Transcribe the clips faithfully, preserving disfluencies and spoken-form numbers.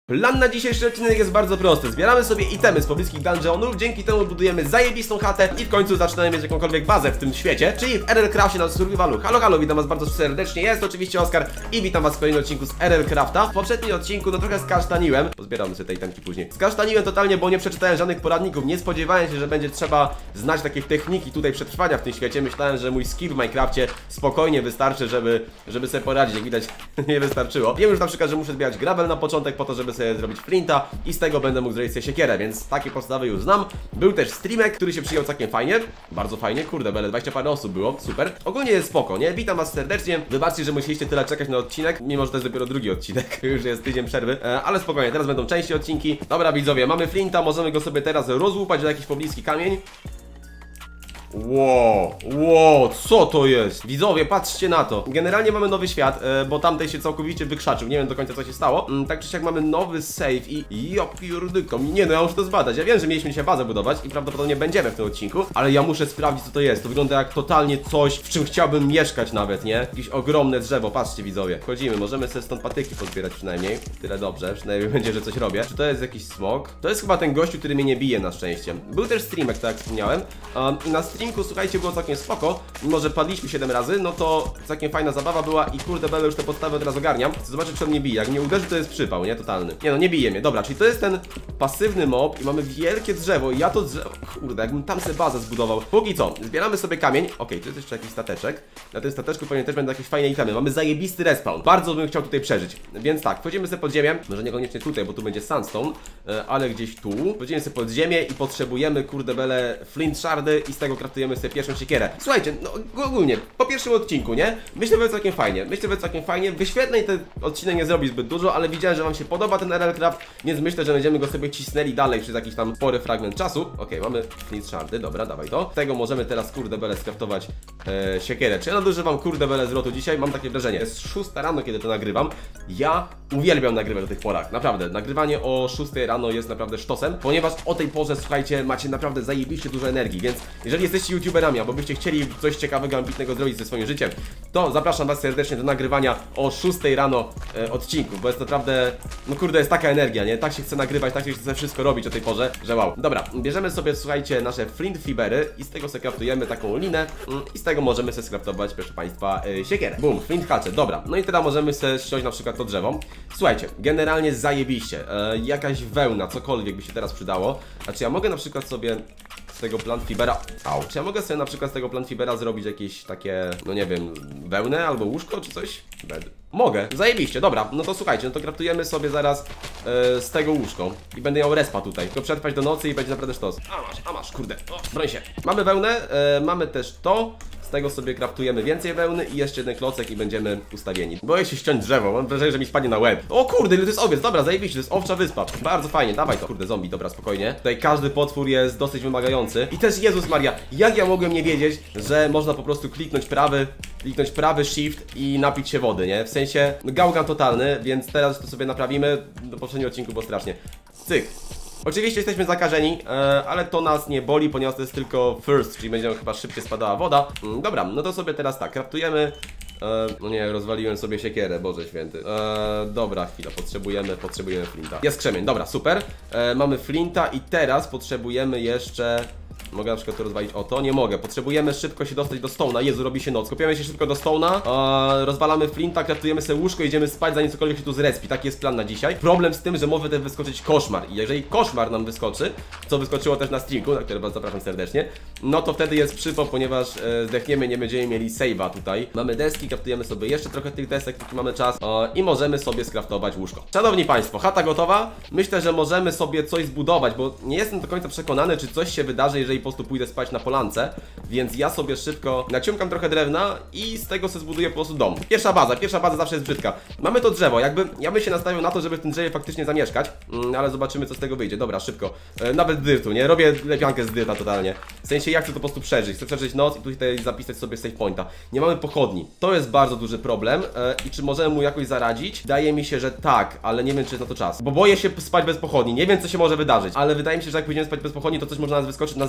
Plan na dzisiejszy odcinek jest bardzo prosty. Zbieramy sobie itemy z pobliskich dungeonów, dzięki temu budujemy zajebistą chatę i w końcu zaczynamy mieć jakąkolwiek bazę w tym świecie, czyli w R L Craftie na survivalu. Halo, halo, witam was bardzo serdecznie, jest oczywiście Oskar i witam was w kolejnym odcinku z R L Crafta. W poprzednim odcinku no trochę skasztaniłem, pozbieramy sobie te itemki później. Skasztaniłem totalnie, bo nie przeczytałem żadnych poradników, nie spodziewałem się, że będzie trzeba znać takie techniki tutaj przetrwania w tym świecie. Myślałem, że mój skill w Minecrafcie spokojnie wystarczy, żeby, żeby sobie poradzić, jak widać nie wystarczyło. Wiem już na przykład, że muszę zbierać gravel na początek po to, żeby sobie zrobić flinta i z tego będę mógł zrobić sobie siekierę, więc takie podstawy już znam. Był też streamek, który się przyjął całkiem fajnie, bardzo fajnie, kurde bele, dwadzieścia parę osób było, super. Ogólnie jest spoko, nie? Witam was serdecznie, wybaczcie, że musieliście tyle czekać na odcinek, mimo że to jest dopiero drugi odcinek, już jest tydzień przerwy, e, ale spokojnie, teraz będą częściej odcinki. Dobra widzowie, mamy flinta, możemy go sobie teraz rozłupać do jakiś pobliski kamień. Wow, wow, co to jest? Widzowie, patrzcie na to. Generalnie mamy nowy świat, e, bo tamtej się całkowicie wykrzaczył. Nie wiem do końca co się stało. mm, Tak czy siak mamy nowy save i ja pierdykam. Nie no, ja muszę to zbadać. Ja wiem, że mieliśmy dzisiaj bazę budować i prawdopodobnie będziemy w tym odcinku, ale ja muszę sprawdzić co to jest. To wygląda jak totalnie coś, w czym chciałbym mieszkać nawet, nie? Jakieś ogromne drzewo, patrzcie widzowie. Wchodzimy, możemy sobie stąd patyki pozbierać przynajmniej. Tyle dobrze, przynajmniej będzie, że coś robię. Czy to jest jakiś smok? To jest chyba ten gościu, który mnie nie bije na szczęście. Był też streamek, tak jak wspomniałem, um, i na streamku, słuchajcie, było całkiem spoko. Mimo że padliśmy siedem razy, no to całkiem fajna zabawa była i kurde bele, już te podstawy od razu ogarniam. Chcę zobaczyć, czy on mnie bije. Jak mnie uderzy, to jest przypał, nie? Totalny. Nie no, nie bije mnie. Dobra, czyli to jest ten pasywny mob i mamy wielkie drzewo i ja to drzewo, kurde, jakbym tam sobie bazę zbudował. Póki co, zbieramy sobie kamień. Okej, okay, to jest jeszcze jakiś stateczek. Na tym stateczku pewnie też będą jakieś fajne itemy. Mamy zajebisty respawn. Bardzo bym chciał tutaj przeżyć. Więc tak, wchodzimy sobie pod ziemię. Może niekoniecznie tutaj, bo tu będzie sandstone, ale gdzieś tu. Wchodzimy sobie pod ziemię i potrzebujemy, kurde bele, flint shardy i z tego kraftujemy sobie pierwszą siekierę. Słuchajcie, no ogólnie, po pierwszym odcinku, nie? Myślę, że będzie całkiem fajnie. Myślę, że będzie całkiem fajnie. Wyświetleń ten odcinek nie zrobi zbyt dużo, ale widziałem, że wam się podoba ten R L Craft, więc myślę, że będziemy go sobie cisnęli dalej przez jakiś tam spory fragment czasu. Okej, okay, mamy flint shardy, dobra, dawaj to. Z tego możemy teraz, kurde bele, skraftować e, siekierę. Czy ja nadużywam, kurde bele, zwrotu dzisiaj? Mam takie wrażenie. Jest szósta rano, kiedy to nagrywam. Ja uwielbiam nagrywać o tych porach, naprawdę. Nagrywanie o szóstej rano jest naprawdę sztosem, ponieważ o tej porze, słuchajcie, macie naprawdę zajebiście dużo energii, więc jeżeli jesteście youtuberami, albo byście chcieli coś ciekawego, ambitnego zrobić ze swoim życiem, to zapraszam was serdecznie do nagrywania o szóstej rano e, odcinków, bo jest naprawdę, no kurde, jest taka energia, nie? Tak się chce nagrywać, tak się chce wszystko robić o tej porze, że wow. Dobra, bierzemy sobie, słuchajcie, nasze flint fibery i z tego sobie kraftujemy taką linę mm, i z tego możemy sobie skraftować, proszę państwa, e, siekierę. Boom, flint hatchet, dobra. No i teraz możemy sobie ściąć na przykład to drzewo. Słuchajcie, generalnie zajebiście, e, jakaś wełna, cokolwiek by się teraz przydało. A czy ja mogę na przykład sobie z tego plant fibera, au, czy ja mogę sobie na przykład z tego plant fibera zrobić jakieś takie, no nie wiem, wełnę albo łóżko czy coś? Bed. Mogę, zajebiście, dobra, no to słuchajcie, no to kraftujemy sobie zaraz e, z tego łóżko i będę miał respa tutaj, tylko przetrwać do nocy i będzie naprawdę sztos. A masz, a masz, kurde, o, broń się. Mamy wełnę, e, mamy też to. Z tego sobie kraftujemy więcej wełny i jeszcze jeden klocek i będziemy ustawieni. Boję się ściąć drzewo, mam wrażenie, że mi spadnie na łeb. O kurde, to jest owiec, dobra, zajebiście, to jest owcza wyspa. Bardzo fajnie, dawaj to. Kurde, zombie, dobra, spokojnie. Tutaj każdy potwór jest dosyć wymagający. I też, Jezus Maria, jak ja mogłem nie wiedzieć, że można po prostu kliknąć prawy, kliknąć prawy shift i napić się wody, nie? W sensie, no, gałgan totalny, więc teraz to sobie naprawimy. Do poprzedniego odcinku było strasznie. Cyk. Oczywiście jesteśmy zakażeni, e, ale to nas nie boli, ponieważ to jest tylko first, czyli będzie chyba szybciej spadała woda. Mm, dobra, no to sobie teraz tak, kraftujemy. E, no nie, rozwaliłem sobie siekierę, Boże święty. E, dobra, chwila, potrzebujemy, potrzebujemy flinta. Jest krzemień, dobra, super. E, mamy flinta i teraz potrzebujemy jeszcze... Mogę na przykład to rozwalić o to? Nie mogę. Potrzebujemy szybko się dostać do stone'a. Jezu, robi się noc. Kopiemy się szybko do stone'a, eee, rozwalamy flinta, kraftujemy sobie łóżko, idziemy spać, zanim cokolwiek się tu zrespi. Taki jest plan na dzisiaj. Problem z tym, że może też wyskoczyć koszmar. I jeżeli koszmar nam wyskoczy, co wyskoczyło też na streamku, na który was zapraszam serdecznie, no to wtedy jest przypał, ponieważ e, zdechniemy, nie będziemy mieli save'a tutaj. Mamy deski, kraftujemy sobie jeszcze trochę tych desek, póki mamy czas, e, i możemy sobie skraftować łóżko. Szanowni Państwo, chata gotowa. Myślę, że możemy sobie coś zbudować, bo nie jestem do końca przekonany, czy coś się wydarzy, jeżeli po prostu pójdę spać na polance, więc ja sobie szybko naciągam trochę drewna i z tego sobie zbuduję po prostu dom. Pierwsza baza, pierwsza baza zawsze jest brzydka. Mamy to drzewo, jakby ja bym się nastawiał na to, żeby w tym drzewie faktycznie zamieszkać, mm, ale zobaczymy co z tego wyjdzie. Dobra, szybko. E, nawet dyrtu, nie? Robię lepiankę z dyrta totalnie. W sensie ja chcę to po prostu przeżyć, chcę przeżyć noc i tutaj zapisać sobie save pointa. Nie mamy pochodni. To jest bardzo duży problem e, i czy możemy mu jakoś zaradzić? Wydaje mi się, że tak, ale nie wiem czy jest na to czas. Bo boję się spać bez pochodni, nie wiem co się może wydarzyć, ale wydaje mi się, że jak pójdziemy spać bez pochodni, to coś może nas wyskoczyć, nas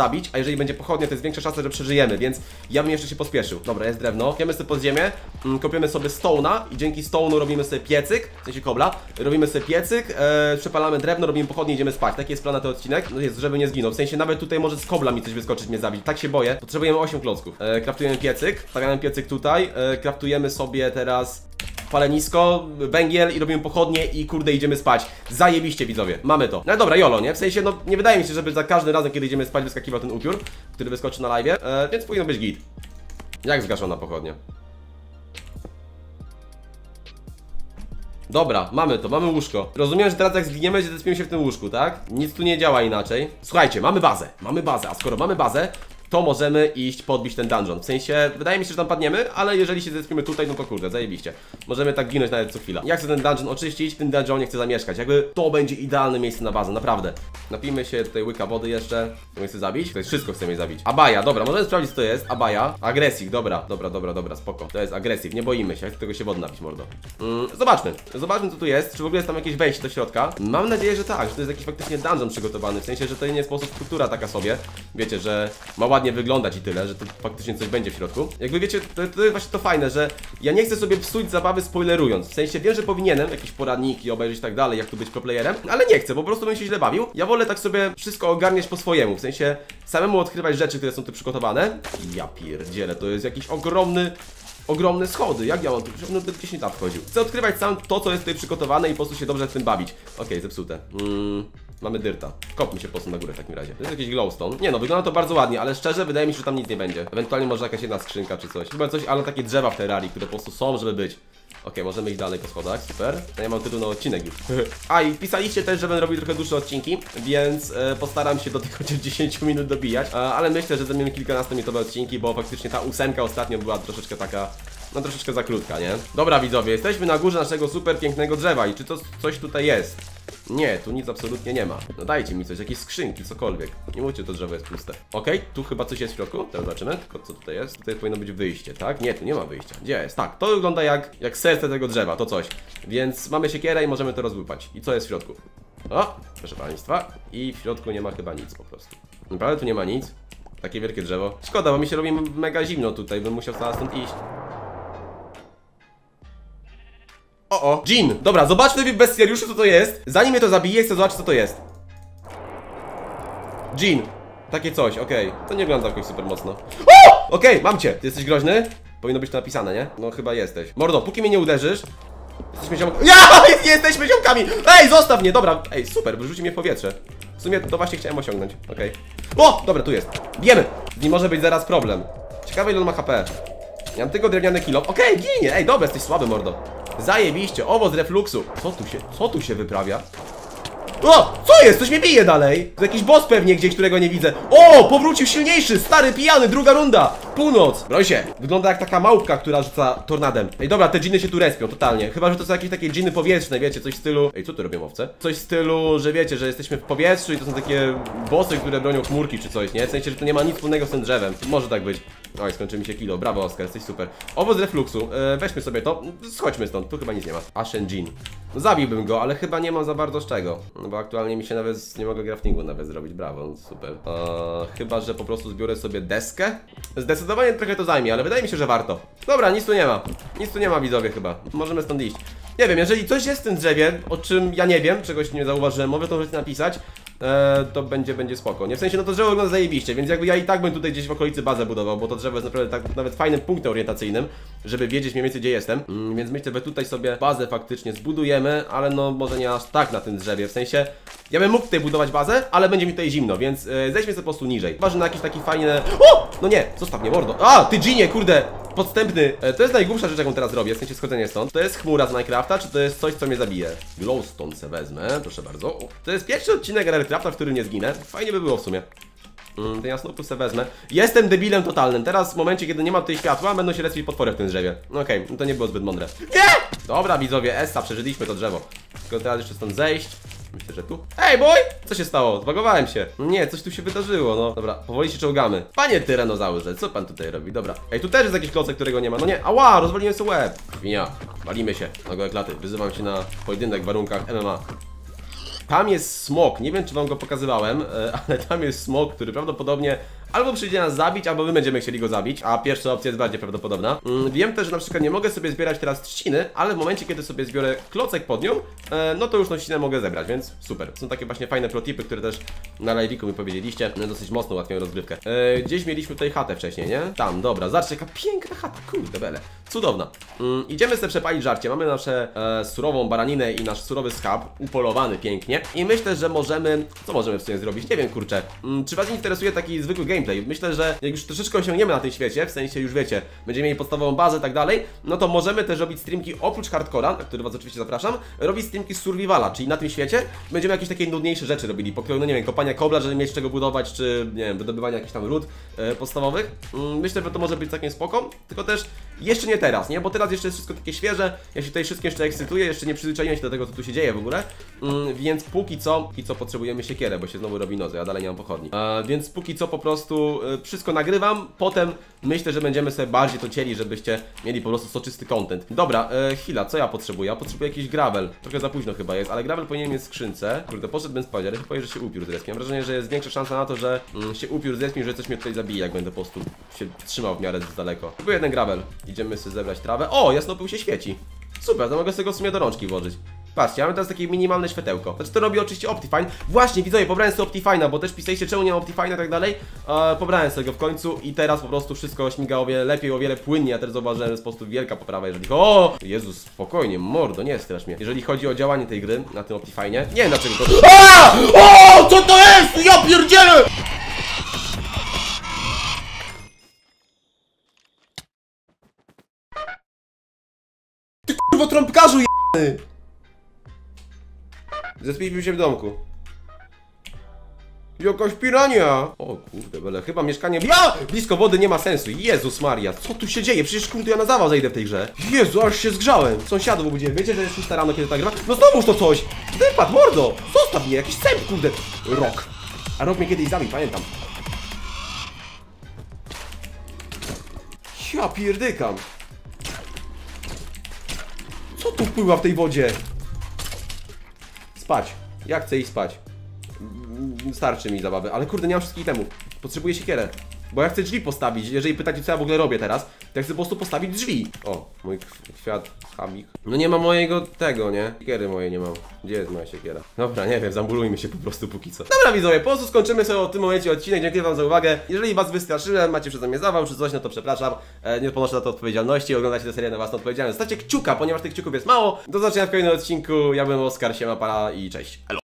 zabić, a jeżeli będzie pochodnia, to jest większa szansa, że przeżyjemy, więc ja bym jeszcze się pospieszył. Dobra, jest drewno, kopiemy sobie pod ziemię, mm, kopiemy sobie stone'a i dzięki stone'u robimy sobie piecyk, w sensie kobla, robimy sobie piecyk, e, przepalamy drewno, robimy pochodnie, idziemy spać. Taki jest plan na ten odcinek, no jest, żeby nie zginął, w sensie nawet tutaj może z kobla mi coś wyskoczyć, mnie zabić, tak się boję. Potrzebujemy osiem klocków, e, kraftujemy piecyk, stawiamy piecyk tutaj, e, kraftujemy sobie teraz palenisko, węgiel i robimy pochodnie i kurde idziemy spać. Zajebiście widzowie, mamy to. No dobra, jolo, nie? W sensie, no nie wydaje mi się, żeby za każdym razem, kiedy idziemy spać, wyskakiwał ten upiór, który wyskoczy na live, e, więc powinno być git. Jak zgaszona pochodnia? Dobra, mamy to, mamy łóżko. Rozumiem, że teraz jak zginiemy, zespimy się w tym łóżku, tak? Nic tu nie działa inaczej. Słuchajcie, mamy bazę, mamy bazę, a skoro mamy bazę, to możemy iść podbić ten dungeon. W sensie, wydaje mi się, że tam padniemy, ale jeżeli się zespimy tutaj, no to kurde, zajebiście. Możemy tak ginąć nawet co chwila. Jak chcę ten dungeon oczyścić, w tym dungeonie chcę zamieszkać. Jakby to będzie idealne miejsce na bazę, naprawdę. Napijmy się tutaj łyka wody jeszcze. To chcę zabić? To jest wszystko, chcemy zabić. Abaja, dobra, możemy sprawdzić co to jest. Abaja. Agresji, dobra, dobra, dobra, dobra, spoko. To jest agresyw, nie boimy się, jak tego się wody napić, mordo. Mm, zobaczmy, zobaczmy co tu jest. Czy w ogóle jest tam jakieś wejście do środka? Mam nadzieję, że tak, że to jest jakiś faktycznie dungeon przygotowany. W sensie, że to nie jest po prostu struktura taka sobie. Wiecie, że ma ładnie wyglądać i tyle, że to faktycznie coś będzie w środku. Jakby wiecie, to, to jest właśnie to fajne, że ja nie chcę sobie psuć zabawy spoilerując. W sensie wiem, że powinienem jakieś poradniki obejrzeć i tak dalej, jak tu być proplayerem, ale nie chcę, po prostu bym się źle bawił. Ja wolę tak sobie wszystko ogarniać po swojemu, w sensie samemu odkrywać rzeczy, które są tu przygotowane. Ja pierdzielę, to jest jakiś ogromny... Ogromne schody, jak ja mam tu? Żebym do dziesięć lat wchodził. Chcę odkrywać sam to, co jest tutaj przygotowane i po prostu się dobrze w tym bawić. Okej, okay, zepsute. Mm, mamy dyrta. Kopmy się po prostu na górę w takim razie. To jest jakiś glowstone. Nie no, wygląda to bardzo ładnie, ale szczerze wydaje mi się, że tam nic nie będzie. Ewentualnie może jakaś jedna skrzynka czy coś. Chyba coś, ale takie drzewa w Terrarii, które po prostu są, żeby być. Okej, okay, możemy iść dalej po schodach, super. Ja mam tytuł na odcinek już. A i pisaliście też, żebym robił trochę dłuższe odcinki, więc e, postaram się do tych chociaż dziesięć minut dobijać. E, ale myślę, że zrobimy kilkunastominutowe odcinki, bo faktycznie ta ósemka ostatnio była troszeczkę taka... No troszeczkę za krótka, nie? Dobra widzowie, jesteśmy na górze naszego super pięknego drzewa i czy to coś tutaj jest? Nie, tu nic absolutnie nie ma. No dajcie mi coś, jakieś skrzynki, cokolwiek. Nie mówcie, to drzewo jest puste. Okej, okay, tu chyba coś jest w środku. Teraz zobaczymy, tylko co tutaj jest. Tutaj powinno być wyjście, tak? Nie, tu nie ma wyjścia. Gdzie jest? Tak, to wygląda jak, jak serce tego drzewa, to coś. Więc mamy siekierę i możemy to rozłupać. I co jest w środku? O, proszę państwa. I w środku nie ma chyba nic po prostu. Naprawdę tu nie ma nic. Takie wielkie drzewo. Szkoda, bo mi się robi mega zimno tutaj, bym musiał zaraz stąd iść. O, o, dżin! Dobra, zobaczmy w bestiariuszu co to jest. Zanim mnie to zabije, chcę zobaczyć co to jest. Dżin. Takie coś, okej. Okay. To nie wygląda jakoś super mocno. O! Okej, okay, mam cię. Ty jesteś groźny? Powinno być to napisane, nie? No chyba jesteś. Mordo, póki mnie nie uderzysz. Jesteśmy ziomkami. Ja! Jesteśmy ziomkami! Ej, zostaw mnie! Dobra, ej, super, wyrzuci mnie w powietrze. W sumie to właśnie chciałem osiągnąć, okej. Okay. O! Dobra, tu jest. Bijemy! Z nim może być zaraz problem. Ciekawe ile on ma H P. Ja mam tylko drewniany kilo. Okej, okay, ginie! Ej, dobra, jesteś słaby, mordo. Zajebiście, owoc refluksu. Co tu się, co tu się wyprawia? O! Co jest? Coś mnie bije dalej. To jakiś boss pewnie gdzieś, którego nie widzę. O! Powrócił silniejszy, stary, pijany, druga runda. Północ. Broń się. Wygląda jak taka małpka, która rzuca tornadem. Ej, dobra, te dżiny się tu respią, totalnie. Chyba, że to są jakieś takie dżiny powietrzne, wiecie, coś w stylu... Ej, co tu robią owce? Coś w stylu, że wiecie, że jesteśmy w powietrzu i to są takie bossy, które bronią chmurki czy coś, nie? W sensie, że to nie ma nic wspólnego z tym drzewem. Może tak być. Oj, skończy mi się kilo. Brawo, Oskar, jesteś super. Owoc refluksu. E, weźmy sobie to. Schodźmy stąd. Tu chyba nic nie ma. Ashen Dżin. No, zabiłbym go, ale chyba nie mam za bardzo z czego. No bo aktualnie mi się nawet nie mogę craftingu nawet zrobić. Brawo, super. E, chyba, że po prostu zbiorę sobie deskę. Zdecydowanie trochę to zajmie, ale wydaje mi się, że warto. Dobra, nic tu nie ma. Nic tu nie ma, widzowie, chyba. Możemy stąd iść. Nie wiem, jeżeli coś jest w tym drzewie, o czym ja nie wiem, czegoś nie zauważyłem, mogę to możecie napisać. Eee, to będzie, będzie spoko. Nie, w sensie, no to drzewo wygląda zajebiście, więc jakby ja i tak bym tutaj gdzieś w okolicy bazę budował, bo to drzewo jest naprawdę tak, nawet fajnym punktem orientacyjnym, żeby wiedzieć mniej więcej gdzie jestem. Mm, więc myślę, że tutaj sobie bazę faktycznie zbudujemy, ale no może nie aż tak na tym drzewie, w sensie ja bym mógł tutaj budować bazę, ale będzie mi tutaj zimno, więc e, zejdźmy sobie po prostu niżej. Chyba, że na jakiś taki fajny... O! No nie, zostaw mnie, mordo. A, ty dżinie, kurde, podstępny. E, to jest najgłupsza rzecz, jaką teraz robię, w sensie schodzenie stąd. To jest chmura z Minecrafta, czy to jest coś, co mnie zabije? Glowstone se wezmę, proszę bardzo. O, to jest pierwszy odcinek Minecrafta, w którym nie zginę. Fajnie by było w sumie. Mm, ten jasnopust se wezmę. Jestem debilem totalnym. Teraz w momencie, kiedy nie ma tutaj światła, będą się respić potwory w tym drzewie. Okej, okay, to nie było zbyt mądre. Nie! Dobra, widzowie, Essa, przeżyliśmy to drzewo. Tylko teraz jeszcze stąd zejść. Myślę, że tu. Ej, boy! Co się stało? Zbagowałem się. Nie, coś tu się wydarzyło, no. Dobra, powoli się czołgamy. Panie tyranozaurze, co pan tutaj robi? Dobra. Ej, tu też jest jakiś klocek, którego nie ma. No nie, ała, rozwaliłem sobie łeb. Świnia, walimy się na gołe klaty. Wyzywam cię na pojedynek w warunkach M M A. tam jest smok, nie wiem czy wam go pokazywałem, ale tam jest smok, który prawdopodobnie albo przyjdzie nas zabić, albo my będziemy chcieli go zabić, a pierwsza opcja jest bardziej prawdopodobna. Wiem też, że na przykład nie mogę sobie zbierać teraz trzciny, ale w momencie, kiedy sobie zbiorę klocek pod nią, no to już tą trzcinę mogę zebrać, więc super. Są takie właśnie fajne protipy, które też na live'iku mi powiedzieliście, dosyć mocno ułatwiają rozgrywkę. Gdzieś mieliśmy tutaj chatę wcześniej, nie? Tam, dobra, zobaczcie, jaka piękna chata, kurde bele. Cudowna. Idziemy sobie przepalić żarcie, mamy nasze e, surową baraninę i nasz surowy schab, upolowany pięknie. I myślę, że możemy, co możemy w sumie zrobić? Nie wiem, kurczę. Czy was interesuje taki zwykły gameplay? Myślę, że jak już troszeczkę osiągniemy na tym świecie, w sensie już wiecie, będziemy mieli podstawową bazę i tak dalej, no to możemy też robić streamki oprócz hardcora, na który was oczywiście zapraszam, robić streamki z survivala, czyli na tym świecie będziemy jakieś takie nudniejsze rzeczy robili, pokroju, no nie wiem, kopania kobla, żeby mieć czego budować, czy nie wiem, wydobywania jakichś tam ród e, podstawowych. Myślę, że to może być całkiem spoko, tylko też jeszcze nie teraz, nie? Bo teraz jeszcze jest wszystko takie świeże, ja się tutaj wszystkim jeszcze ekscytuję, jeszcze nie przyzwyczaiłem się do tego, co tu się dzieje w ogóle, mm, więc póki co, póki co potrzebujemy siekierę, bo się znowu robi nocy, ja dalej nie mam pochodni, e, więc póki co po prostu e, wszystko nagrywam, potem myślę, że będziemy sobie bardziej to cieli, żebyście mieli po prostu soczysty content. Dobra, e, chwila, co ja potrzebuję? Ja potrzebuję jakiś gravel, trochę za późno chyba jest, ale gravel powinien mieć w skrzynce. Kurde, poszedłbym spać, ale chyba, że się upiór zrespił. Mam wrażenie, że jest większa szansa na to, że mm, się upiór zrespił, że coś mnie tutaj zabije, jak będę po prostu się trzymał w miarę z daleko. Tylko jeden gravel. Idziemy sobie zebrać trawę. O, jasnopył się świeci. Super, to mogę sobie go w sumie do rączki włożyć. Patrzcie, mamy teraz takie minimalne światełko. Znaczy to robi oczywiście Optifine. Właśnie, widzowie, pobrałem sobie Optifine'a, bo też pisaliście, czemu nie mam Optifine'a i tak dalej. Eee, pobrałem sobie go w końcu i teraz po prostu wszystko śmiga o wiele lepiej, o wiele płynniej. Ja też zauważyłem, że jest po prostu wielka poprawa, jeżeli chodzi... O! Jezus, spokojnie, mordo, nie strasz mnie. Jeżeli chodzi o działanie tej gry na tym Optifine'ie, nie wiem dlaczego to... A! O! Co to jest? Ja pierdzielę! Ty kurwo trąbkarzu jebany! Zespiliśmy się w domku. Jakaś pirania! O kurde, bele, chyba mieszkanie... Ja! Blisko wody nie ma sensu. Jezus Maria, co tu się dzieje? Przecież kurde, ja na zawał zejdę w tej grze. Jezu, aż się zgrzałem. Sąsiadów obudziłem. Wiecie, że jest szósta rano, kiedy tak gra? No znowuż to coś! Wypad, mordo! Zostaw mnie, jakiś sęp, kurde! Rok. A rok mnie kiedyś zabił, pamiętam. Ja pierdykam. Co tu wpływa w tej wodzie? Spać. Ja chcę iść spać. Starczy mi zabawy, ale kurde, nie mam wszystkich itemów. Potrzebuję siekierę. Bo ja chcę drzwi postawić. Jeżeli pytacie, co ja w ogóle robię teraz, to ja chcę po prostu postawić drzwi. O, mój kwiat, chamik. No nie ma mojego tego, nie? Siekiery mojej nie mam. Gdzie jest moja siekiera? Dobra, nie wiem, zambulujmy się po prostu póki co. Dobra widzowie, po prostu skończymy sobie w tym momencie odcinek. Dziękuję wam za uwagę. Jeżeli was wystraszyłem, macie przeze mnie zawał czy coś, no to przepraszam. E, nie ponoszę za to odpowiedzialności. Oglądacie tę serię na własną odpowiedzialność. Zostawcie kciuka, ponieważ tych kciuków jest mało. Do zobaczenia w kolejnym odcinku. Ja byłem Oskar, siema, para i cześć. Elo.